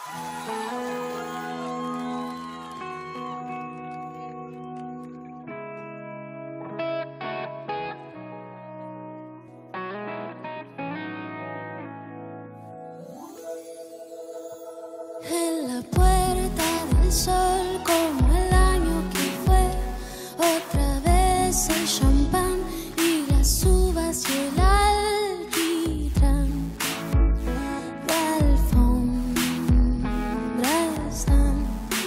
En la puerta del sol, como el año que fue, otra vez el champán y las uvas y el alquitrán. De alfombra están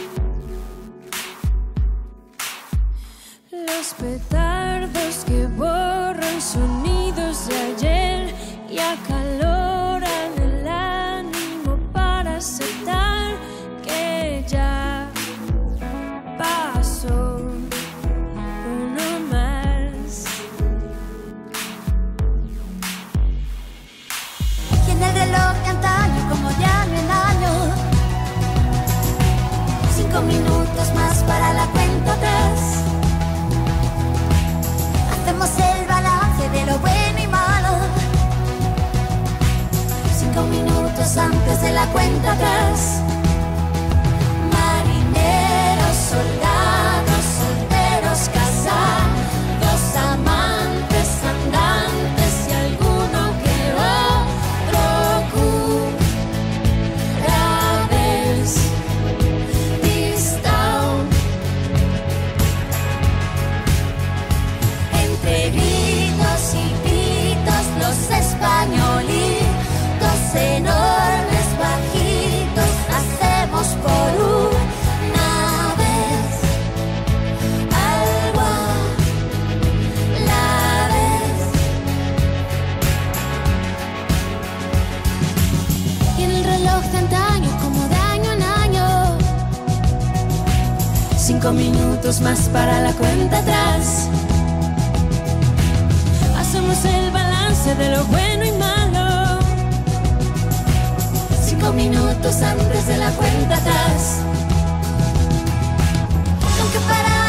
los petardos que borran sonidos de ayer y acaloran el ánimo para aceptar que ya pasó uno más. Y en el reloj de antaño, como de año en año, 5 minutos más para la cuenta atrás. Hacemos el balance de lo bueno y malo, 5 minutos antes de la cuenta atrás. Marineros, soldados, solteros, casados, amantes, andantes y alguno que otro curabes distao. Entre gritos y pitos, los españolitos enormes, bajitos, hacemos por una vez algo a la vez. Y en el reloj de antaño, como de año en año, 5 minutos más para la cuenta atrás. hacemos el balance de lo bueno y malo. 5 minutos antes de la cuenta atrás. Aunque para